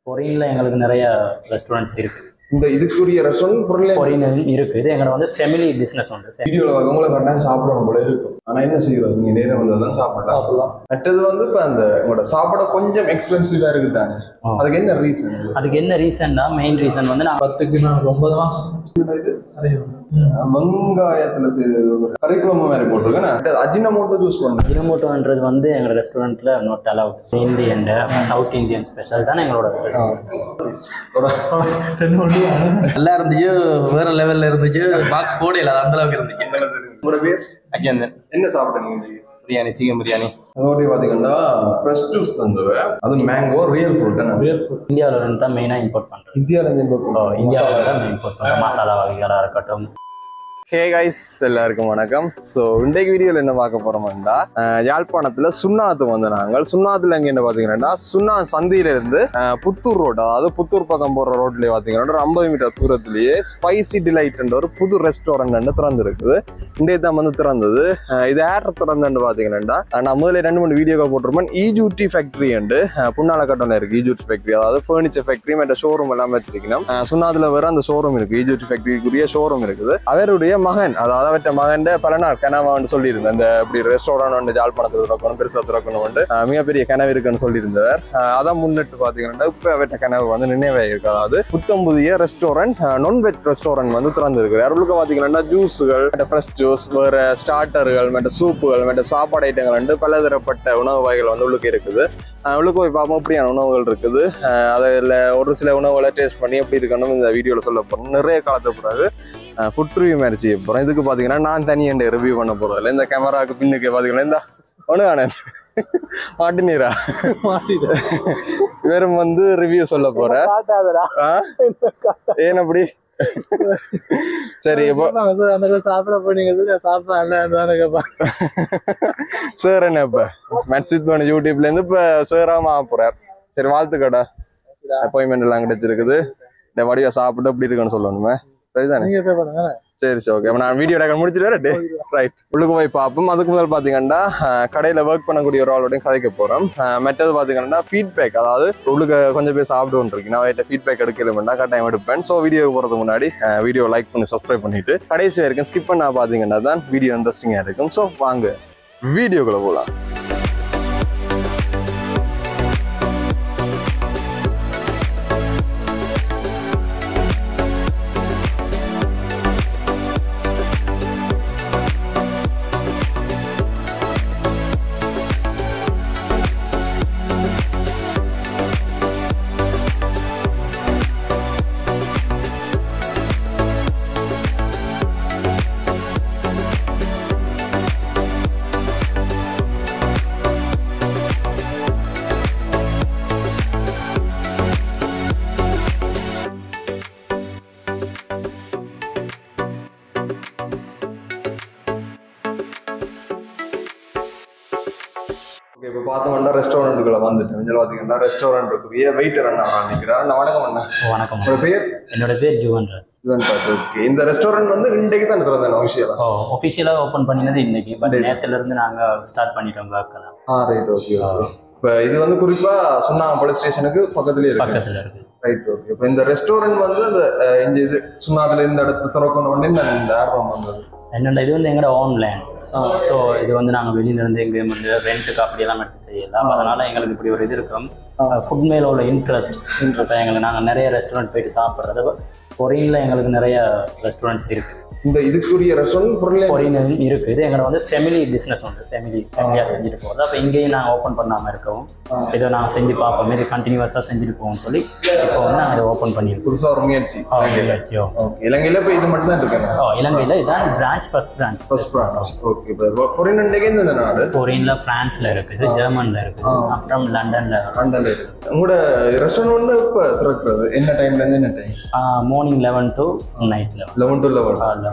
ஃபாரின்ல எங்களுக்கு நிறைய ரெஸ்டாரண்ட்ஸ் இருக்கு. இந்த இதுக்குரிய ரெஸ்டாரண்ட் ஃபாரின் இருக்கு. இது எங்களோட வந்து ஃபேமிலி பிசினஸ் உண்டு. வீடியோல உங்களை கட்டாயம் சாப்பிடணும் போல இருக்கும். ஆனா என்ன செய்யறது, நீங்க நேரம் வந்ததான் சாப்பிடலாம். மற்றது வந்து இப்ப அந்த உங்களோட சாப்பாடு கொஞ்சம் எக்ஸ்பென்சிவா இருக்கு தானே, அதுக்கு என்ன ரீசன்? அதுக்கு என்ன ரீசன்னா மெயின் ரீசன் வந்து நான் 10க்கு நான் 9 மாசம் வெங்காயத்துல கறிக்குழம்பு மாதிரி போட்டிருக்கேன். அஜினமோட்டோ ஜூஸ் பண்ணுறேன். அஜினமோட்டோன்றது வந்து எங்களோட ரெஸ்டாரண்ட்ல not allowed. Hindi and south Indian special தானே எங்களோட ரெஸ்டாரண்ட். நல்லா இருந்துச்சு, வேற லெவல்ல இருந்துச்சு. பாக்ஸ் போடல, அந்த அளவுக்கு இருந்துச்சு. உங்களோட பேர்? அஜந்தன். என்ன சாப்பிட்டீங்க? பிரியாணி, சிக்கன் பிரியாணி. அதோடய பார்த்தீங்கன்னா ஃப்ரெஷ் ஜூஸ் தந்தது. அது mango real fruit. Real fruit இந்தியாவில இருந்து தான் மெயினாக இம்போர்ட் பண்ணுறோம். இந்தியாவிலேருந்து இம்போர்ட் பண்ணுறோம். இந்தியாவில் தான் இம்போர்ட் பண்ணுறோம். மசாலா வகைகளாக இருக்கட்டும். ஹே கைஸ், எல்லாருக்கும் வணக்கம். ஸோ இன்றைக்கு வீடியோவில் என்ன பார்க்க போறோம்னா, யாழ்ப்பாணத்துல சுண்ணாத்து வந்து நாங்கள் சுண்ணாத்துல எங்க என்ன பாத்தீங்கன்னா சுண்ணா சந்தியில இருந்து புத்தூர் ரோடு, அதாவது புத்தூர் பக்கம் போற ரோட்லயே பாத்தீங்கன்னா ஒரு 50 மீட்டர் தூரத்திலேயே ஸ்பைசி டிலைட் என்ற ஒரு புது ரெஸ்டாரண்ட் திறந்து இருக்குது. இன்றைய தான் வந்து திறந்தது. இது யார் திறந்துன்னு பாத்தீங்கன்னா, நான் முதல்ல 2-3 வீடியோக்கள் போட்டிருப்பேன். ஈஜூட்டி ஃபேக்டரி அண்டு புண்ணால கட்டணம் இருக்கு. ஈஜூட்டி ஃபேக்டரி அதாவது ஃபர்னிச்சர் ஃபேக்டரி மற்ற ஷோரூம் எல்லாம் வச்சிருக்கணும். சுண்ணாத்துல வேற அந்த ஷோரூம் இருக்கு. ஈஜூட்டி ஃபேக்டரிக்குரிய ஷோரூம் இருக்குது. அவருடைய மகன், அதாவது அவற்ற மகன் பல நாள் கனவா சொல்லியிருந்தேன். இந்த இப்படி ரெஸ்டாரண்ட் வந்து ஜாழ்ப்பாணத்தில் திறக்கணும், பெருசா திறக்கணும், மிகப்பெரிய கனவு இருக்குன்னு சொல்லியிருந்தவர். அதான் முன்னிட்டு பாத்தீங்கன்னா இப்ப அவற்ற கனவு வந்து நினைவே இருக்கு. அதாவது புத்தம் புதிய ரெஸ்டாரண்ட், நான்வெஜ் ரெஸ்டாரண்ட் வந்து திறந்து இருக்கு. அவர்களுக்கு பாத்தீங்கன்னா ஜூஸுகள், ஃப்ரெஷ் ஜூஸ், வேற ஸ்டார்டர்கள், மற்ற சூப்புகள், மற்ற சாப்பாடு ஐட்டங்கள் பலதரப்பட்ட உணவு வகைகள் வந்து உள்ளுக்கு இருக்குது. உள்ளுக்கு போய் பார்ப்போம் எப்படியான உணவுகள் இருக்குது. அதில் ஒரு சில உணவுகளை டேஸ்ட் பண்ணி எப்படி இருக்கணும் இந்த வீடியோவில் சொல்ல போறோம். நிறைய காலத்துக்கு பிறகு ஃபுட் ரிவ்யூ மாதிரி செய்ய போறோம். இதுக்கு பாத்தீங்கன்னா நான் தனியாக ரிவ்யூ பண்ண போறது இல்லை. இந்த கேமராவுக்கு பின்னுக்கு பாத்தீங்கன்னா இந்த ஒண்ணுதானே மாட்டினீரா வெறும் வந்து ரிவ்யூ சொல்ல போறேன். ஏன் அப்படி? சரி, சாப்பிட போனீங்க சார் என்ன இப்ப மெட்சித் பண்ண யூடியூப்ல இருந்து இப்ப சேராம போறார். சரி, வாழ்த்துக்கடா. அப்பாயின்மெண்ட் எல்லாம் கிடைச்சிருக்குது. இந்த வடிவா சாப்பிட்டு எப்படி இருக்குன்னு சொல்லணுமே. சரிதானே? சரி, ஓகே. நான் வீடியோ முடிச்சுட்டு வரட்டே. ரைட், உள்ளுக்கு போய் பார்ப்போம். அதுக்கு முதல் பாத்தீங்கன்னா கடையில ஒர்க் பண்ணக்கூடிய ஒரு ஆளோடையும் கதைக்க போறோம். மற்றது பாத்தீங்கன்னா ஃபீட்பேக், அதாவது உள்ளுக்கு கொஞ்சம் பேர் சாப்பிட்டு இருக்கு. நான் ஃபீட்பேக் எடுக்கலன்னா கட்டாயம் எடுப்பேன். ஸோ வீடியோ போறதுக்கு முன்னாடி வீடியோ லைக் பண்ணி சப்ஸ்கிரைப் பண்ணிட்டு கடைசி வரைக்கும் ஸ்கிப் பண்ணா பாத்தீங்கன்னா தான் வீடியோ இன்ட்ரெஸ்டிங்கா இருக்கும். ஸோ வாங்க வீடியோக்குள்ள போகலாம். இப்போ பார்த்தோம்னா ரெஸ்டாரண்ட்டுக்குள்ள வந்துட்டு பார்த்தீங்கன்னா ரெஸ்டாரண்ட்டுக்குரிய வெயிட்டர் அண்ணா நிற்கிறார். வணக்கம் அண்ணா. வணக்கம். உங்களோட பேர்? என்னோட பேர் ஜுவன்ராஜ். ஓகே. இந்த ரெஸ்டாரண்ட் வந்து இன்றைக்கு தான் திறந்தேன் அஃபிஷியலாக? ஒஃபிஷியலாக ஓப்பன் பண்ணினது இன்னைக்கு. பட் நேரத்துல இருந்து நாங்கள் ஸ்டார்ட் பண்ணிட்டோம் ஒர்க்கெல்லாம். Right, okay. இப்போ இது வந்து குறிப்பா சுண்ணாகம் போலீஸ் ஸ்டேஷனுக்கு பக்கத்துலேயே இருக்கு. பக்கத்தில் இருக்கு. Right, okay. இப்போ இந்த ரெஸ்டாரண்ட் வந்து இந்த இது சுண்ணாத்துல இந்த இடத்து திறக்கணும் இந்த ஆர்வம் வந்தது என்னென்ன, இது வந்து எங்களோட ஆன்லைன். ஸோ இது வந்து நாங்கள் வெளியிலேருந்து எங்கேயும் வந்து ரெண்ட்டுக்கு அப்படியெல்லாம் எடுத்து செய்யலாம். அதனால எங்களுக்கு இப்படி ஒரு இது இருக்கும். ஃபுட் மேல உள்ள இன்ட்ரெஸ்ட் எங்களுக்கு, நாங்கள் நிறைய ரெஸ்டாரண்ட் போயிட்டு சாப்பிட்றது. ஃபாரின்ல எங்களுக்கு நிறைய ரெஸ்டாரண்ட்ஸ் இருக்கு. இந்த இதுக்குரிய ரெஸ்டாரண்ட் ஃபாரின் இருக்கு. இது எங்களோட வந்து ஃபேமிலி பிஸ்னஸ் உண்டு. ஃபேமிலியாக செஞ்சுட்டு போகிறது. அப்போ இங்கேயும் நாங்கள் ஓப்பன் பண்ணாமல் இருக்கவும் இதை நாங்கள் செஞ்சு பார்ப்போம், இது கண்டினியூஸாக செஞ்சுட்டு போவோம்னு சொல்லி இப்போ வந்து நாங்கள் இதை ஓப்பன் பண்ணியிருக்கோம். புதுசாக ஒரு முயற்சி. இலங்கையில் இப்போ இது மட்டும் தான் இருக்காங்க? இலங்கையில் இதான் branch, first branch. Okay. Foreign எந்த நாடு? ஃபாரின்ல பிரான்ஸ்ல இருக்குது, ஜெர்மன்ல இருக்குது, அப்புறம் லண்டன்ல இருக்குது. உங்களோட ரெஸ்டாரண்ட் இப்போ திறக்கிறது என்ன டைம்ல இருந்து என்ன time? Morning 11 to night 11 to 11.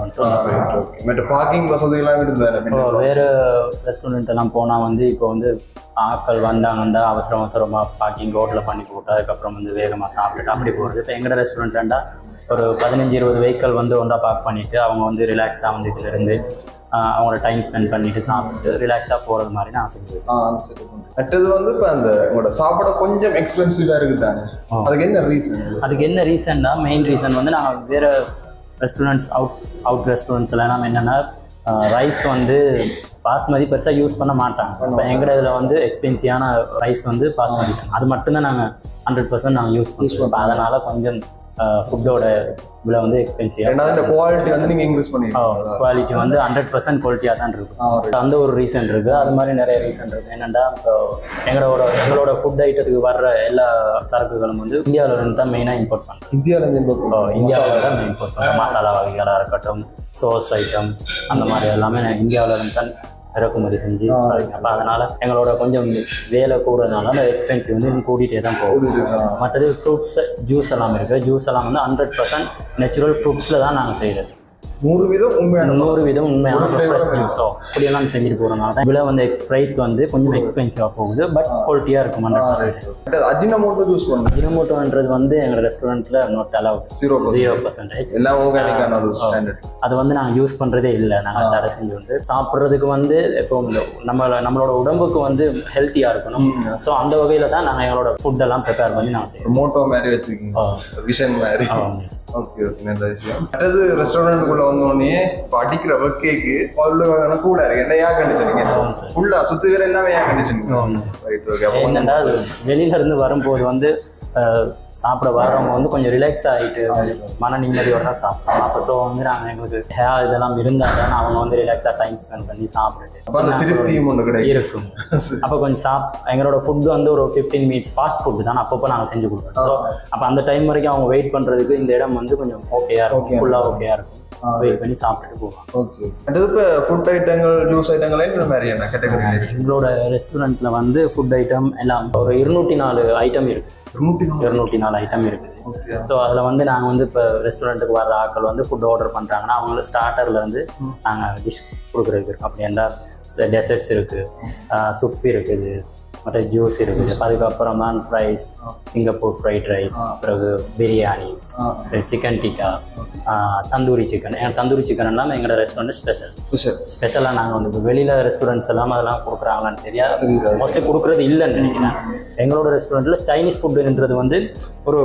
Parking வசதி எல்லாம் இருந்தது. வேறு ரெஸ்டாரண்ட் எல்லாம் போனால் வந்து இப்போ வந்து ஆட்கள் வந்தாங்கன்னா அவசரமாக பார்க்கிங் ரோட்டில் பண்ணி போட்டு அதுக்கப்புறம் வந்து வேகமாக சாப்பிட்டுட்டு அப்படி போகிறது. இப்போ எங்களோட ரெஸ்டாரண்ட்டாண்டா ஒரு 15-20 வெஹிக்கிள் வந்து ஒன்றா பார்க் பண்ணிவிட்டு அவங்க வந்து ரிலாக்ஸாக வந்து இதிலிருந்து அவங்களோட டைம் ஸ்பெண்ட் பண்ணிட்டு சாப்பிட்டு ரிலாக்ஸாக போகிறது மாதிரி நான் செஞ்சு வச்சேன். அடுத்தது வந்து இப்போ அந்த உங்களோட சாப்பாடு கொஞ்சம் எக்ஸ்பென்சிவாக இருக்குது தானே, அதுக்கு என்ன ரீசன்? அதுக்கு என்ன ரீசன்னா மெயின் ரீசன் வந்து நாங்கள் வேறு ரெஸ்டாரண்ட்ஸ் அவுட் ரெஸ்டாரண்ட்ஸ் எல்லாம் நம்ம என்னென்னா ரைஸ் வந்து பாஸ்மதி பெருசாக யூஸ் பண்ண மாட்டாங்க. இப்போ எங்கட இதில் வந்து எக்ஸ்பென்சிவான ரைஸ் வந்து பாஸ்மதி அது மட்டும்தான் நாங்கள் 100% நாங்கள் யூஸ் பண்ணுவோம். அதனால் கொஞ்சம் ஃபுட்டோட விலை வந்து எக்ஸ்பென்சிவ். ரெண்டாவது குவாலிட்டி வந்து நீங்கள் இன்க்ரீஸ் பண்ணிருக்கீங்க. குவாலிட்டி வந்து 100% குவாலிட்டியாக தான் இருக்கும். அந்த ஒரு ரீசன் இருக்குது. அது மாதிரி நிறைய ரீசன் இருக்குது. என்னென்னா இப்போ எங்களோட ஃபுட் ஐட்டத்துக்கு வர்ற எல்லா சரக்குகளும் வந்து இந்தியாவிலேருந்து தான் மெயினாக இம்போர்ட் பண்ணுறோம். இந்தியாவில் தான் இம்போர்ட் பண்ணுறோம். மசாலா வகைகளாக இருக்கட்டும், சோஸ் ஐட்டம், அந்த மாதிரி எல்லாமே இந்தியாவிலேருந்து தான் இறக்குமதி செஞ்சு. அப்போ அதனால் எங்களோட கொஞ்சம் வேலை கூடுறதுனால அந்த எக்ஸ்பென்சிவ் வந்து இன்னும் கூட்டிகிட்டே தான் போகும். மற்றது ஃப்ரூட்ஸ் ஜூஸ் எல்லாம் இருக்குது. ஜூஸ் எல்லாம் வந்து 100% நேச்சுரல் ஃப்ரூட்ஸில் தான் நாங்கள் செய்கிறது. 100% உண்மையான ஃப்ரெஷ் ஜூஸோ அப்படியெல்லாம் செஞ்சுட்டு போகிறதுனால தான் விலை வந்து ப்ரைஸ் வந்து கொஞ்சம் எக்ஸ்பென்சிவாக போகுது. பட் குவாலிட்டியாக இருக்கும். 100%. அஜினமோட்டோன்றது வந்து எங்கள் ரெஸ்டாரண்ட்டில் நாட் அலவுட். 0%. எல்லாம் ஆர்கானிக்கான ஒரு ஸ்டாண்டர்ட். அது வந்து நாங்கள் யூஸ் பண்ணுறதே இல்லை. நாங்கள் தடை செஞ்சு வந்து சாப்பிட்றதுக்கு வந்து இப்போ நம்மளோட உடம்புக்கு வந்து ஹெல்த்தியாக இருக்கணும். ஸோ அந்த வகையில் தான் நாங்கள் எங்களோட ஃபுட்டெல்லாம் ப்ரிப்பேர் பண்ணி நாங்கள் செய்வோம். மோட்டோ மாதிரி வச்சுருக்கீங்க, விஷன் மாதிரி. ஓகே ஓகே, நல்ல விஷயம். அடுத்தது ரெஸ்டாரண்ட்டுக்குள்ள வந்தோடனே அடிக்கிற ஒர்க்கேக்கு கூட இருக்கு. என்ன ஏர் கண்டிஷனிங் ஃபுல்லா சுத்து வேற எல்லாமே ஏர் கண்டிஷனிங். என்னன்னா வெளியில இருந்து வரும்போது வந்து சாப்பிட வர்றவங்க வந்து கொஞ்சம் ரிலாக்ஸ் ஆகிட்டு மன நிம்மதியோட தான் சாப்பிடுவோம். அப்போ ஸோ வந்து நாங்கள் எங்களுக்கு ஹேர் இதெல்லாம் இருந்தால் தான் அவங்க வந்து ரிலாக்ஸாக டைம் ஸ்பெண்ட் பண்ணி சாப்பிட்டுட்டு இருக்கும். அப்போ கொஞ்சம் எங்களோட ஃபுட்டு வந்து ஒரு 15 மினிட்ஸ் ஃபாஸ்ட் ஃபுட்டு தான் அப்பப்போ நாங்கள் செஞ்சு கொடுப்போம். ஸோ அப்போ அந்த டைம் வரைக்கும் அவங்க வெயிட் பண்ணுறதுக்கு இந்த இடம் வந்து கொஞ்சம் ஓகேயா இருக்கும், ஃபுல்லாக ஓகேயா இருக்கும். வெயிட் பண்ணி சாப்பிட்டுட்டு போவோம். ஓகே. அடுத்து இப்போ ஃபுட் ஐட்டங்கள், ஜூஸ் ஐட்டங்கள் என்ன மாதிரி என்ன கேட்டகரி? எங்களோட ரெஸ்டாரண்ட்டில் வந்து ஃபுட் ஐட்டம் எல்லாம் ஒரு 204 ஐட்டம் இருக்குது. 204 ஐட்டம் இருக்குது. ஸோ அதில் வந்து நாங்கள் வந்து இப்போ ரெஸ்டாரண்ட்டுக்கு வர்ற ஆட்கள் வந்து ஃபுட் ஆர்டர் பண்ணுறாங்கன்னா அவங்களுக்கு ஸ்டார்டர்லேருந்து நாங்கள் டிஷ் கொடுக்குறதுக்கு இருக்கோம். அப்படி என்றால் டெசர்ட்ஸ் இருக்குது, சுப்பு இருக்குது, மற்ற ஜூஸ் இருக்குது. அதுக்கப்புறம் தான் ரைஸ், சிங்கப்பூர் ஃப்ரைட் ரைஸ், பிறகு பிரியாணி, சிக்கன் டிக்கா, தந்தூரி சிக்கன். ஏன்னா தந்தூரி சிக்கன் எல்லாமே எங்களோட ரெஸ்டாரண்ட் ஸ்பெஷலாக நாங்கள் வந்து இப்போ வெளியில் ரெஸ்டாரண்ட்ஸ் எல்லாம் அதெல்லாம் கொடுக்குறாங்களான்னு தெரியாது. மோஸ்ட்லி கொடுக்குறது இல்லைன்னு நினைக்கிறேன். எங்களோட ரெஸ்டாரண்ட்டில் சைனீஸ் ஃபுட்டுன்றது வந்து ஒரு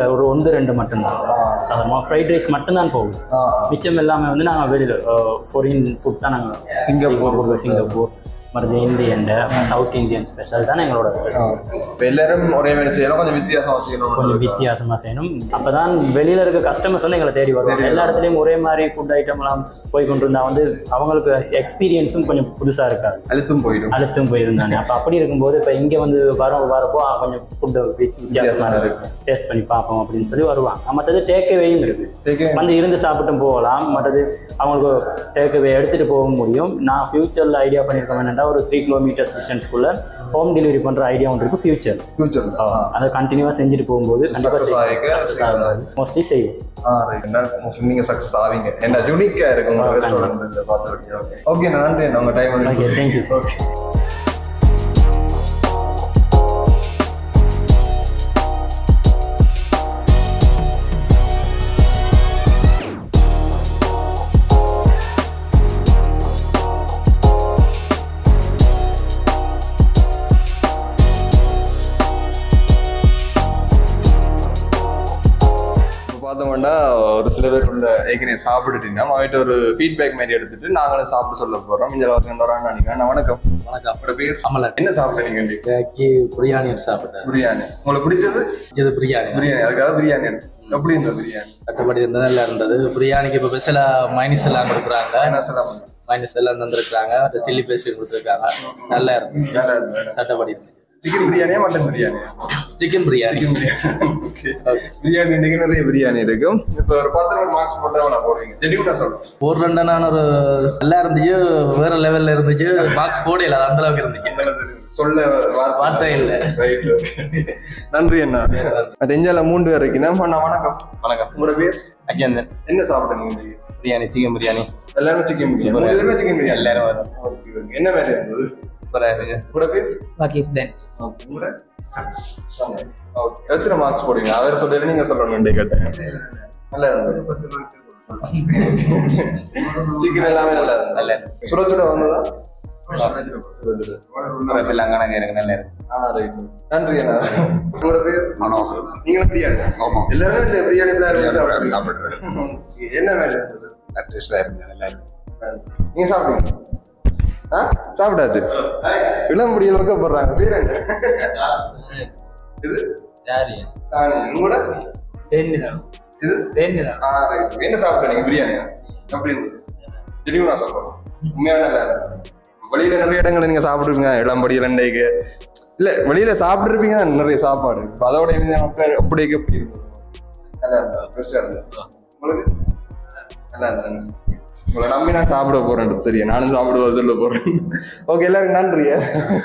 1-2 மட்டும்தான். சாதாரணமாக ஃப்ரைட் ரைஸ் மட்டும்தான் போகுது. மிச்சம் எல்லாமே வந்து நாங்கள் வெளியில் ஃபாரின் ஃபுட் தான் நாங்கள் சிங்கப்பூர் மற்றது இந்தியன், சவுத் இந்தியன் ஸ்பெஷல் தான் எங்களோட ரெஸ்டாரண்ட். எல்லாரும் ஒரே மாதிரி செய்யணும், கொஞ்சம் வித்தியாசமாக செய்யணும். அப்போ தான் வெளியில் இருக்க கஸ்டமர்ஸ் வந்து எங்களை தேடி வருவாங்க. எல்லா இடத்துலையும் ஒரே மாதிரி ஃபுட் ஐட்டம்லாம் போய் கொண்டு இருந்தால் வந்து அவங்களுக்கு எக்ஸ்பீரியன்ஸும் கொஞ்சம் புதுசாக இருக்காது, அழுத்தும் போயிருந்தாங்க. அப்போ அப்படி இருக்கும்போது இப்போ இங்கே வந்து வரப்போ கொஞ்சம் ஃபுட்டு வித்தியாசமாக இருக்குது, டேஸ்ட் பண்ணி பார்ப்போம் அப்படின்னு சொல்லி வருவாங்க. மற்றது டேக்அவேயும் இருக்குது, வந்து இருந்து சாப்பிட்டும் போகலாம். மற்றது அவங்களுக்கு டேக்அவே எடுத்துகிட்டு போக முடியும். நான் ஃபியூச்சரில் ஐடியா பண்ணியிருக்கேன் என்னென்னா ஒரு 3 கிலோமீட்டர்ஸ் டிஸ்டன்ஸ்க்குள்ள ஹோம் டெலிவரி பண்ணுற ஐடியா ஒன்று இருக்குது. ஃபியூச்சர் அதை கண்டினியூவாக செஞ்சுட்டு போகும்போது கண்டிப்பாக மோஸ்ட்லி செய்வோம். நீங்க சக்சஸ் ஆவீங்க. என்ன யூனிக்கா இருக்கும். ஓகே, நன்றி. உங்க டைம் வந்து தேங்க்யூ. பார்த்தோம்னா ஒரு சில பேர் உள்ள ஏற்கனவே சாப்பிட்டுட்டீங்கன்னா அவங்ககிட்ட ஒரு ஃபீட்பேக் மாதிரி எடுத்துட்டு நாங்களும் சாப்பிட்டு சொல்ல போறோம். இங்க வரான்னு நினைக்கிறேன். வணக்கம். அப்பட பேர் அமலன். என்ன சாப்பிட்டீங்க? பிரியாணி சாப்பிட்டேன். பிரியாணி உங்களுக்கு பிடிச்சது? பிரியாணி. அதுக்காக பிரியாணி எப்படி இருந்தது? பிரியாணி கட்டப்படி இருந்தது, நல்லா இருந்தது. பிரியாணிக்கு இப்போ ஸ்பெஷலா மைனஸ் எல்லாம் கொடுக்குறாங்க. மைனஸ் எல்லாம் தந்துருக்காங்க. சில்லி பேஸ்ட் கொடுத்துருக்காங்க. நல்லா இருந்தது. சட்டப்படி இருந்துச்சு. சிக்கன் பிரியாணியா மட்டன் பிரியாணியா? சிக்கன் பிரியாணி. பிரியாணி இன்னைக்கு நிறைய பிரியாணி இருக்கும். இப்ப ஒரு 10 மார்க்ஸ் போட்டா போடுவீங்க? ஜெனியூனா சொல்றேன். போடுறேன்டா நான் ஒரு நல்லா இருந்துச்சு, வேற லெவல்ல இருந்துச்சு. மார்க்ஸ் போடல, அந்த அளவுக்கு இருந்துச்சு. சொல்ல வார்த்தை இல்ல. நன்றி அண்ணா. நெஞ்சால 3 பேர் இருக்கீங்க. வணக்கம். வணக்கம். உங்களோட பேர்? அஜந்தன். என்ன சாப்பிட்டீங்க? பிரியாணி, சிக்கன் பிரியாணி. எல்லாரும் சிக்கன் பிரியாணி. சிக்கன் பிரியாணி எல்லாரும் வரும். என்ன மாதிரி இருந்தது? சூப்பரா இருக்கு. உங்களோட பேர்? வாக்கித்தன். எத்தனை மார்க்ஸ் போடுவீங்க? அவர் சொல்லல, நீங்க சொல்லணும். கேட்டேன். நல்லா இருந்தது. சிக்கன் எல்லாமே நல்லா இருந்தது. சுட சுட வந்ததா? நன்றி அண்ணா. உங்களோட பேர்? நீங்களும் பிரியாணி? எல்லாரும் பிரியாணி சாப்பிடுறேன். என்ன வேலை? நீங்க சாப்பிடுங்க. சாப்பிடாச்சு. இளம் முடியல வைக்கப்படுறாங்க. பேர் என்ன? இது சாரி. உங்களோட இது என்ன சாப்பிட்டேன் நீங்க? பிரியாணியா? எப்படி இருந்தது? தெளிவு நான் சொல்றேன். உண்மையான நல்லா இருக்கு. வெளியில நிறைய இடங்களை நீங்க சாப்பிடுவீங்க, இளம்படி 2க்கு இல்ல வெளியில சாப்பிட்டு இருப்பீங்க நிறைய சாப்பாடு. அதோட எப்படி எப்படி இருந்தது? நல்லா இருந்தா பெஸ்டா இருந்தது. உங்களுக்கு நல்லா இருந்தாங்க. உங்களை நம்பி நான் சாப்பிட போறேன். சரியா, நானும் சாப்பிடுவா சொல்ல போறேன். ஓகே, எல்லாருக்கும் நன்றியா.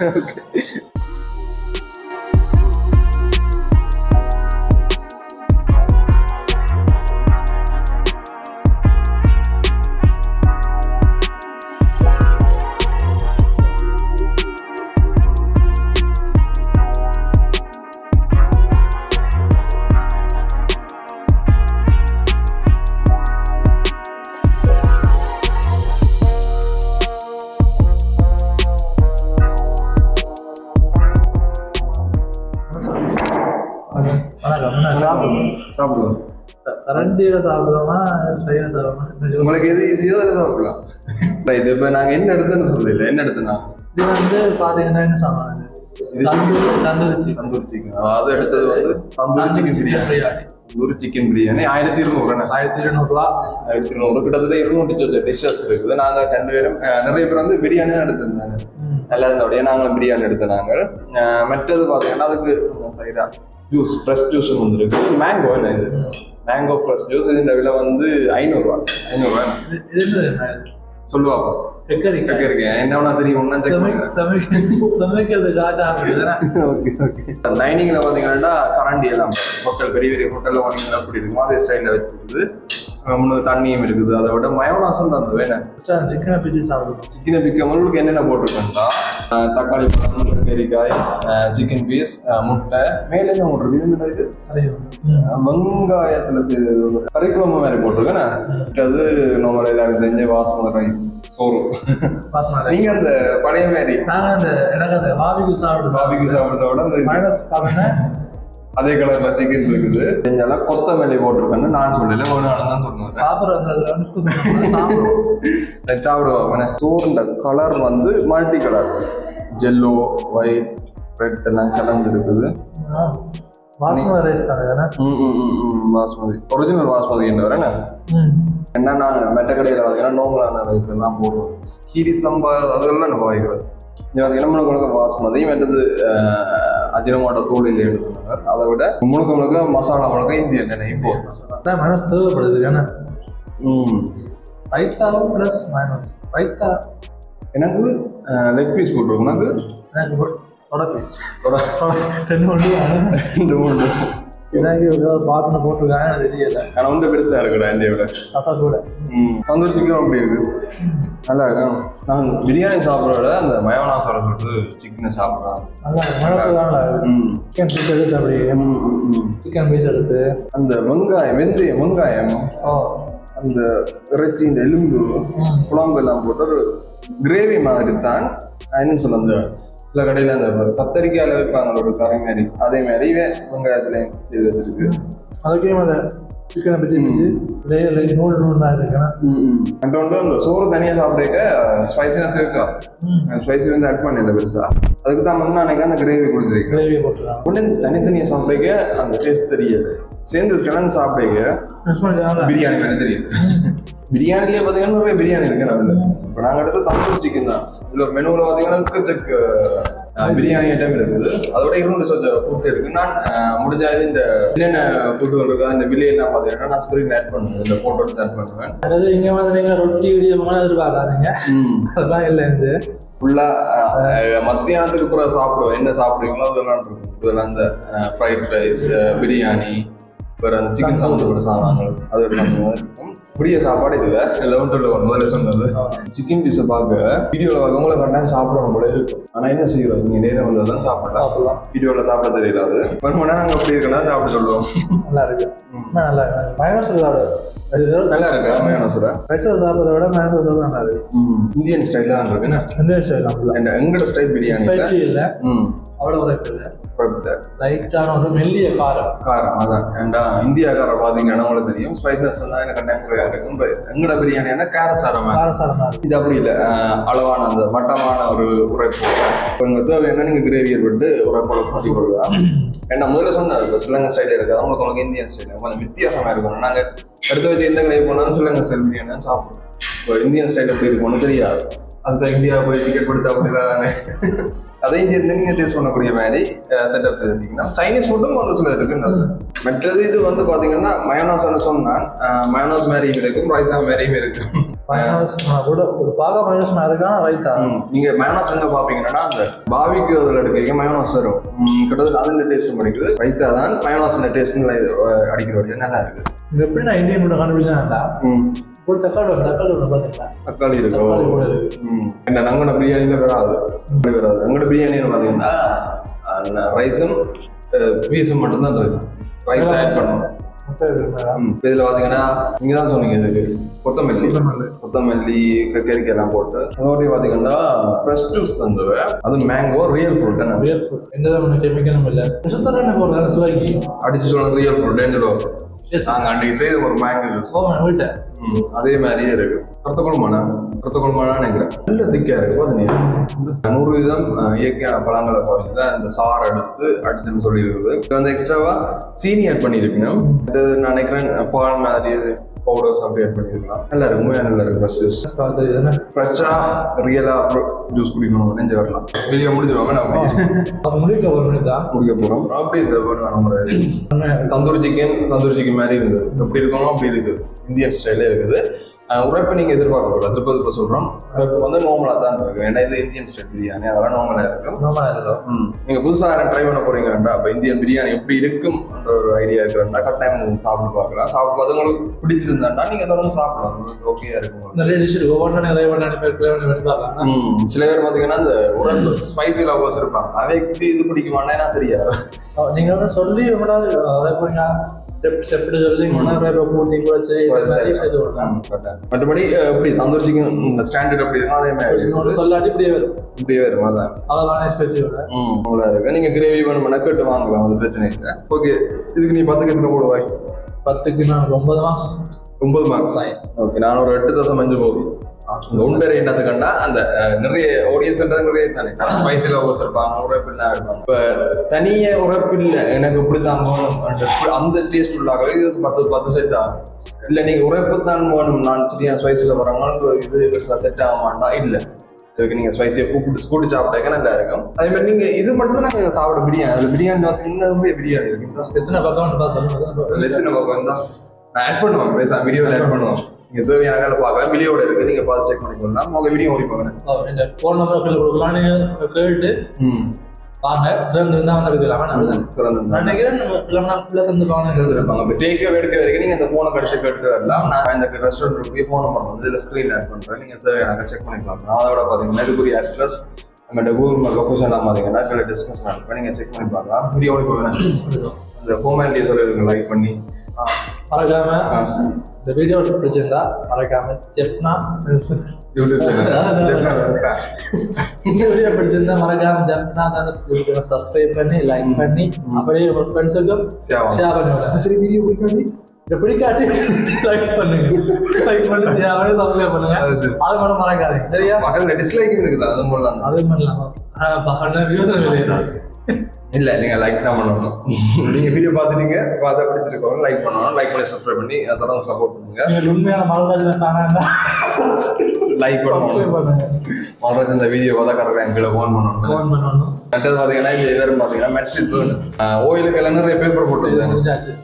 சாப்பிடுவோம். கரண்டியில சாப்பிடுவோமா சைடுல சாப்பிடுவோமா? உங்களுக்கு எது ஈஸியோ அதில் சாப்பிடலாம். ரைட். இப்போ நாங்கள் என்ன எடுத்துன்னு சொல்லல. என்ன எடுத்துனா இது வந்து பாத்தீங்கன்னா என்ன சாமான்? தந்தூரி சிக்கன். அது எடுத்தது வந்து தந்தூரி சிக்கன் பிரியாணி. தந்தூரி சிக்கன் பிரியாணி 1200. 1200 கிட்டத்தட்ட 200 டிஷ்ஷஸ் இருக்குது. நாங்கள் 2 பேரும் நிறைய பேர் வந்து பிரியாணி தான் எடுத்திருந்தாங்க. நல்லா இருந்தபடியே நாங்களும் பிரியாணி எடுத்தாங்க. மற்றது பார்த்தீங்கன்னா அதுக்கு சைடா ஜூஸ், ஃப்ரெஷ் ஜூஸ் வந்துருக்கு. மேங்கோ என்ன இது? Mango fresh juice. இதுன்ற விலை வந்து 500 ரூபா. 500 ரூபா சொல்லுவாங்க. இருக்கேன் என்ன தெரியும். டைனிங்ல பாத்தீங்கன்னா கரண்டி எல்லாம் ஹோட்டல் பெரிய பெரிய ஹோட்டல்ல வாங்கினா அப்படி இருக்கும். அதே ஸ்டைல்ல வச்சிருக்குது. முன்னூறு தண்ணியும் இருக்குது. அதை விட மயோனாசும் தான் வேணும். சிக்கனை பிச்சு சாப்பிடுவோம். சிக்கனை பிக்க உங்களுக்கு என்னென்ன போட்டிருக்கேன்னா தக்காளி பழம், கறிக்காய், சிக்கன் பீஸ், முட்டை, மேல என்ன போட்டிருக்கு? வெங்காயத்துல செய்தது கறிக்குழம்பு மாதிரி போட்டிருக்கேன். அது நம்ம எல்லாரும் தெரிஞ்ச பாஸ்மதி ரைஸ் சோறு. நீங்க அந்த பழைய மாதிரி எனக்கு அந்த பாபிக்கு சாப்பிடுறதோட அதே கலர்ல சிக்கன் இருக்குது. இதெல்லாம் கொத்தமல்லி போட்டிருக்கேன்னு நான் சொல்லல, ஒரு நாள் தான் சொல்லுவேன். சாப்பிடுவாங்க. சோறுல கலர் வந்து multi colour, yellow, white, red எல்லாம் கலந்து இருக்குது. பாஸ்மதி ரைஸ் தானே? பாஸ்மதி ஒரிஜினல் பாஸ்மதி என்ன வரேன். என்ன நான் மெட்ட கடையில் பார்த்தீங்கன்னா நோங்கலான ரைஸ் எல்லாம் போடுவோம். கீரி சம்பா அதெல்லாம் பாய்க்கிறது. நம்மளுக்கு பாஸ்மதி மற்றது அஜினமோட தூள் இல்லைன்னு சொன்னாங்க. அதை விட முழுக்க மசாலா முழுக்க இந்திய எண்ணெய் போடுறோம். மைனஸ் தேவைப்படுது. Raita plus minus raita. எனக்கு லெக் பீஸ் போட்டுருக்கும். எனக்கு தொட பீஸ் 2 பாட்டுன்னு போட்டிருக்காங்க. எனக்கு தெரியல. ஆனால் வந்து பெருசாக இருக்குடா இந்தியாவில். கூட தந்தூரி சிக்கன் அப்படி இருக்கு. நல்லா இருக்கும். நான் பிரியாணி சாப்பிட்றத அந்த மயோனாஸோட சொல்லிட்டு சிக்கனை சாப்பிட்றேன். சிக்கன் பீஸ் எடுத்து அப்படியே சிக்கன் பீஸ் எடுத்து அந்த வெங்காயம் அந்த இறைச்சி, இந்த எலும்பு, குழம்பு எல்லாம் போட்டு ஒரு கிரேவி மாதிரி தான். என்னன்னு சொல்ல, அந்த சில கடையில் அந்த கத்தரிக்காயில் வைப்பாங்க ஒரு கறி மாதிரி, அதே மாதிரி வெங்காயத்துலையும் செய்து வச்சிருக்கு. அதுக்கே அதை சிக்கனை பிடிச்சி நூல் அந்த சோறு தனியாக சாப்பிடுக்க ஸ்பைசினஸ் இருக்கா? ஸ்பைசி வந்து ஆட் பண்ணல பெருசா. அதுக்கு தான் வந்து நான் அந்த கிரேவி கொடுத்துருக்கேன். கிரேவி போட்டுருக்கேன். ஒன்று தனித்தனியாக சாப்பிடுக்க அந்த டேஸ்ட் தெரியாது. சேர்ந்து கிழங்கு சாப்பிடுக்க பிரியாணி மாதிரி தெரியுது. பிரியாணிலேயே பார்த்தீங்கன்னா நிறைய பிரியாணி இருக்கு. அதில் இப்போ நாங்கள் எடுத்து தந்தூரி சிக்கன் தான். இதில் மெனுவில் பார்த்தீங்கன்னா பிரியாணி ஐட்டம் இருக்குது. அதோட 2 ஃபுட் இருக்கு. நான் முடிஞ்சாது இந்த என்னென்ன ஃபுட்டு இருக்கா இந்த விலையெல்லாம் பார்த்தீங்கன்னா நான் ஸ்க்ரீன் ஆட் பண்ணுவேன், இந்த ஃபோட்டோ ஆட் பண்ணுவேன். அதாவது இங்கே வந்து நீங்கள் ரொட்டி வீடியோ எதிர்பார்க்காதீங்க. அதெல்லாம் இல்லை. இது ஃபுல்லாக மத்தியானத்துக்கு அப்புறம் சாப்பிடுவோம். என்ன சாப்பிடுவீங்களோ அதெல்லாம் இருக்கும். இதில் அந்த ஃப்ரைட் ரைஸ், பிரியாணி, வேறு அந்த சிக்கன் சம்மந்தப்பட்ட சாமான்கள் அது எல்லாம் இருக்கும். புரிய சாப்பாடு இதுவே 11 to 11 முதல்ல சொன்னது சிக்கன் பீஸை பார்க்க வீடியோவில் உங்களை கண்டாயம் சாப்பிடணும் போல இருக்கும். ஆனால் என்ன செய்யறது நீங்கள் நேரம் வந்தால் தான் சாப்பிடலாம். வீடியோவில் சாப்பிட தெரியலாது வருமானா நாங்கள் அப்படி இருக்கலாம் சாப்பிட சொல்லுவோம். நல்லா இருக்கு நல்லா இருக்கு மயோனஸ் நல்லா இருக்கா மயோனஸ் சாப்பிட்றத விட மயோனஸ் நல்லா இருக்கு. இந்தியன் ஸ்டைலில் தான் இருக்குண்ணா. இந்தியன் ஸ்டைல் எங்களோட ஸ்டைல் பிரியாணி இல்லை அவ்வளோ உரைப்பு இல்லை லைட்டான ஒரு மெல்லிய காரம் அதான் ஏன்டா இந்தியாக்கார பார்த்தீங்கன்னா உங்களுக்கு தெரியும் ஸ்பைஸ்னஸ் தான் எனக்கு கண்டிப்பாக இருக்கும். எங்களோட பிரியாணினா காரசாரமா இது அப்படி இல்லை அளவான அந்த மட்டமான ஒரு உரைப்பு. இப்போ எங்கள் தேவையான நீங்கள் கிரேவியை விட்டு உரைப்போட கூட்டி கொள்ளலாம். ஏன்னா முதல்ல சொன்னார் இப்போ ஸ்ரீலங்கா ஸ்டைலில் இருக்குது உங்களுக்கு இந்தியன் ஸ்டைல் கொஞ்சம் வித்தியாசமாக இருக்கணும். நாங்கள் அடுத்த வச்சு எந்த கடையை போனாலும் ஸ்ரீலங்கா ஸ்டைல் பிரியாணி தான் சாப்பிடுவோம். இப்போ இந்தியன் ஸ்டைல் எப்படி இருக்கும்னு தெரியாது. அதுதான் இந்தியா போய் டிக்கெட் கொடுத்தா அப்படிதானே அதை இங்கே இருந்து நீங்கள் டேஸ்ட் பண்ணக்கூடிய மாதிரி செட்டப் செய்திருக்கீங்கன்னா சைனீஸ் ஃபுட்டும் ஒரு சில இருக்குன்னு. மற்றது இது வந்து பார்த்தீங்கன்னா மயோனாஸ்ன்னு சொன்னால் மயோனாஸ் மாதிரியும் இருக்கும் ரைத்தா மாதிரியும் இருக்கும். மயோனாஸ் கூட ஒரு பாகா மயோனாஸ் மாதிரி இருக்கான ரைத்தா நீங்கள் மயோனாஸ் எங்கே பார்ப்பீங்கன்னா அந்த பாவிக்கு அதில் எடுக்க மயோனாஸ் வரும் கிட்டத்தட்ட அதில் டேஸ்ட்டும் படிக்குது. ரைத்தா தான் மயோனாஸ் டேஸ்ட்னு அடிக்கிற வரைக்கும் நல்லா இருக்குது. இது எப்படி நான் இந்தியன் ஃபுட்டை கண்டுபிடிச்சேன்டா ஒரு தக்காளி பார்த்தீங்களா தக்காளி இருக்கும். என்ன நாங்கள் பிரியாணியில் வராது எங்களோட பிரியாணின்னு பார்த்தீங்கன்னா ரைஸும் பீஸும் மட்டும்தான் இருக்கு. ரைஸ் ஆட் பண்ணுவோம். இதில் பார்த்தீங்கன்னா நீங்கள் தான் சொன்னீங்க இதுக்கு கொத்தமல்லி கறிக்காய் எல்லாம் போட்டு அதோடய பார்த்தீங்கன்னா ஃப்ரெஷ் ஜூஸ் தந்துவே அது மேங்கோ ரியல் ஃப்ரூட் எந்த கெமிக்கலும் இல்லை சுவைக்கு அடிச்சு சொல்லுங்க ரியல் ஃப்ரூட் சொல்லுவாங்க. நாங்கள் அன்றைக்கு செய்த ஒரு மேங்கோ ஜூஸ் வீட்டை அதே மாதிரியே இருக்கு. ரத்தகுழம்பானா நினைக்கிறேன் நல்ல திக்கா இருக்கு. 100% இயற்கையான பழங்களை பாருங்க தான் இந்த சாறு எடுத்து அடிச்சுன்னு சொல்லி இருக்குது. இது வந்து எக்ஸ்ட்ராவா சீனி ஆட் பண்ணியிருக்கணும். இது நான் நினைக்கிறேன் பால் மாதிரி பவுடர்ஸ் அப்படி ஆட் பண்ணியிருக்கலாம். நல்லா இருக்கு உண்மையாக நல்லா இருக்கு. ஃப்ரெஷ் ஜூஸ் ஃப்ரெஷ்ஷா ரியலா ஜூஸ் குடிக்கணும் நெஞ்சு வரலாம். வெளியே முடிஞ்சுவாங்க நம்ம முடிக்க போகிறோம். அப்படி இந்த தந்தூரி சிக்கன் மாதிரி இருந்தது. எப்படி இருக்கணும் அப்படி இருக்குது. இந்தியன் ஸ்டைலே இருக்குது. உரைப்பை நீங்கள் எதிர்பார்க்கக்கூடாது. திருப்பதி சொல்கிறோம் இப்போ வந்து நார்மலாக தான் இருக்கும். ஏன்னா இது இந்தியன் ஸ்டைல் பிரியாணி அதெல்லாம் நார்மலாக இருக்கும். நீங்கள் புதுசாக ட்ரை பண்ண போறீங்கன்னா அப்போ இந்தியன் பிரியாணி எப்படி இருக்கும்ன்ற ஒரு ஐடியா இருக்கிறா கட்டாயம் சாப்பிட்டு பார்க்கலாம். சாப்பிட்டு பார்த்து உங்களுக்கு பிடிச்சிருந்தாண்டா நீங்கள் தொடர்ந்து சாப்பிடலாம். உங்களுக்கு ஓகேயா இருக்கும். சில பேர் பார்த்தீங்கன்னா இந்த உரைப்பு ஸ்பைசி லவர்ஸ் இருப்பாங்க. அவைக்கு இது பிடிக்குமானே நான் தெரியாது. நீங்கள் சொல்லி மற்றபடி எப்படி தந்தூரி சிக்கன் ஸ்டாண்டர்ட் அப்படி இருக்கும் அதே மாதிரி சொல்லாட்டி இப்படியே வரும். அதான் இருக்கு. நீங்க கிரேவி வேணும்னா கேட்டு வாங்கலாம். அது பிரச்சனை இல்லை. ஓகே இதுக்கு நீ 10க்கு எத்தனை போடுவாய்? 10க்கு நான் 9 மார்க்ஸ். ஓகே நான் ஒரு 8.5 போகும். உண்டரை என்னது கண்டா அந்த நிறைய ஆடியன்ஸ் நிறைய தானே ஸ்பைசில இருப்பாங்க உரைப்பில்லா இருப்பாங்க. இப்ப தனிய உரைப்பில்ல எனக்கு இப்படித்தான் வேணும் அந்த டேஸ்ட் உள்ளாக இதுக்கு 10 செட் ஆகும். இல்ல நீங்க உரைப்புத்தான் வேணும் நான் சரியா ஸ்பைசில போறவங்களுக்கு இது செட் ஆக மாட்டா இல்ல இதுக்கு நீங்க ஸ்பைசியை கூப்பிட்டு சாப்பிட்டாக்க நல்லா இருக்கும். அதே மாதிரி நீங்க இது மட்டும் நாங்க சாப்பிட பிரியாணி அதுல பிரியாணி பார்த்தீங்கன்னா பிரியாணி இருக்கு. எத்தனை பக்கம் தான் ஆட் பண்ணுவோம் வீடியோவில் ஆட் பண்ணுவோம். நீங்கள் தேவையான பார்க்கலாம் வீடியோட இருக்கு. நீங்கள் பார்த்து செக் பண்ணிக்கலாம். உங்கள் வீடியோ ஓடி பார்க்கணும். இந்த ஃபோன் நம்பர் கொடுக்கலாம். நீங்கள் கேட்டு வாங்க திறந்துருந்தா வந்து எடுக்கலாம். நினைக்கிறேன் தந்துருப்பாங்க. இப்போ டேக்கே எடுக்க வரைக்கும் நீங்கள் அந்த ஃபோனை கடிச்சு கேட்டு வரலாம். நான் இந்த ரெஸ்டாரண்ட் போய் ஃபோன் நம்பர் வந்து இதில் ஸ்க்ரீன் ஆட் பண்ணுறேன். நீங்கள் தேவையான செக் பண்ணிக்கலாம். அதோட பார்த்தீங்கன்னா இதுக்குரிய அட்ரஸ் நம்மகிட்ட கூகுள் லொக்கேஷன் பார்த்தீங்கன்னா சில டிஸ்கஸ் பண்ணி நீங்கள் செக் பண்ணி பார்க்கலாம். வீடியோ ஓடி போவேன். இந்த ஹோமேண்டி சொல்லிருங்க லைக் பண்ணி மறக்காம இந்த வீடியோ பிடிச்சிருந்தா மறக்காம ஜெஃப்னா யூடியூப் இந்த வீடியோ பிடிச்சிருந்தா மறக்காம ஜெஃப்னா தானுஷ் சப்ஸ்கிரைப் பண்ணி லைக் பண்ணி அப்படியே உங்க ஃப்ரெண்ட்ஸுக்கும் ஷேர் பண்ணுங்க. சரி வீடியோ பிடிக்காட்டி லைக் பண்ணுங்க லைக் பண்ணி ஷேர் பண்ணி சப்ஸ்கிரைப் பண்ணுங்க. அது மட்டும் மறக்காதீங்க சரியா. பக்கத்துல டிஸ்லைக் இருக்குதா அது போடலாம் அது பண்ணலாம். யோசனை இல்ல நீங்க லைக் தான் பண்ணணும். நீங்க வீடியோ பார்த்துட்டீங்க பார்த்தா பிடிச்சிருக்கோம் லைக் பண்ணணும். லைக் பண்ணி சப்ஸ்கிரைப் பண்ணி அதோட சப்போர்ட் பண்ணுங்க. உண்மையான மலராஜ் லைக் பண்ணுங்க. மலராஜ் இந்த வீடியோ பார்த்தா கரெக்டாக எங்களை ஃபோன் பண்ணணும். அடுத்தது பார்த்தீங்கன்னா இது வேறு பார்த்தீங்கன்னா மெட்ரிக் ஓயிலுக்கு எல்லாம் நிறைய பேப்பர் போட்டு முடிஞ்சாச்சு.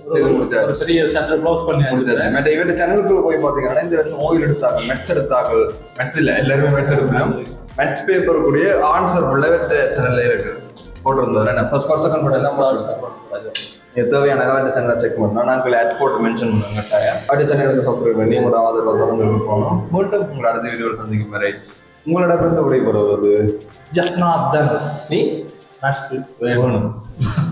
மற்ற இவர்கிட்ட சேனலுக்குள்ள போய் பார்த்தீங்கன்னா இந்த வருஷம் ஓயில் எடுத்தாங்க மெட்ஸ் எடுத்தாங்க. மெட்ஸ் இல்லை எல்லாருமே மெட்ஸ் எடுக்கணும். மெட்ஸ் பேப்பர் கூடிய ஆன்சர் உள்ள சேனல்ல இருக்கு போட்டிருந்தோம். ஃபர்ஸ்ட் பர்சன் எல்லாம் தேவையான அவட்ட சேனலை செக் பண்ணோம். நாங்கள் ஆட் போட்டு மென்ஷன் பண்ணுவோம் கட்டாயம். அவட்ட சேனலுக்கு சப்ஸ்கிரைப் பண்ணி உங்களோட ஆதரவு தொடர்ந்து போகணும். மீண்டும் உங்களோட அடுத்த வீடியோவில் சந்திக்கும் வரை உங்களோட பிறந்த விடை பெறுவது ஜஃப்னா தனுஷ். நீ நர்ஸு வேணும்.